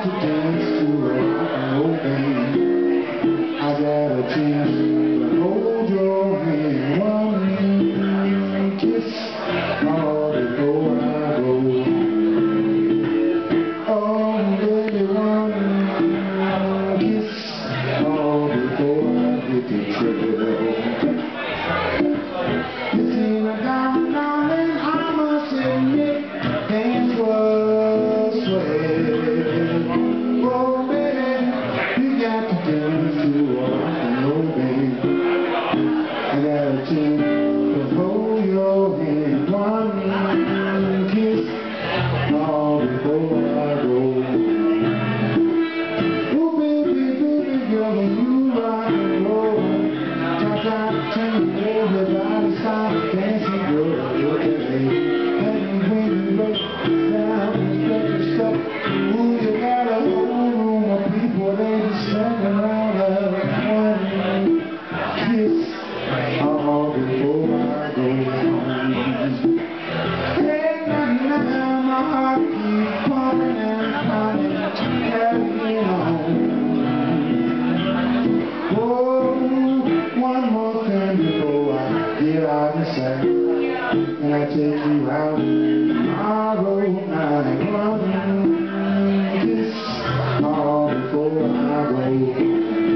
to dance to a rock and roll band. I got a chance to hold your hand. One kiss, all before I go. Oh, baby, one kiss, all before I hit the trail. You see me down, darling, I must admit, things were swell. Oh, baby, you got to dance to a rock and roll band. I got a chance to hold your hand. One kiss, all before I go. Oh, baby, baby girl, when you rock and roll, cha-cha, turn everybody start dancing, girl, okay. And when you look down and stretch yourself, ooh, you got a whole room of people, they just standing around us. One kiss, all before I go. Hey, now, my heart keeps pumping and pumping, carrying on. Oh, one more thing before I get out and say, and I take you out tomorrow night. One kiss, all before I go.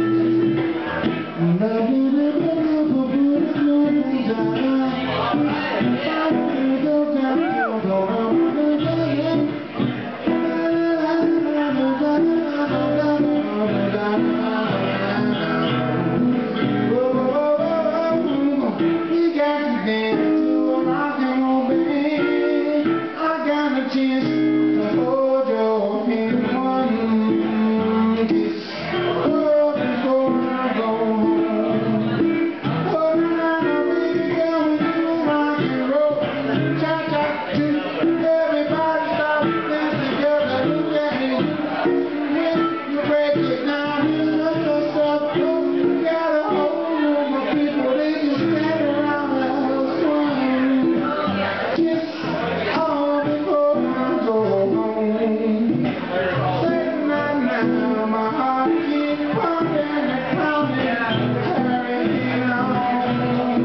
Chance to hold your hand. One kiss, oh, before I go home. Oh, now, baby girl, when you rock and roll, cha-cha, everybody stop dancing together. Look at me, when you break it down, you let yourself go. You got a whole room of people, they just stand around the house. One kiss, all before I go home. Say now, my heart keeps pumping and pounding, carrying on.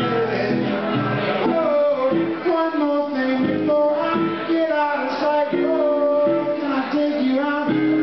Oh, one more thing before I get out of sight. Oh, can I take you out?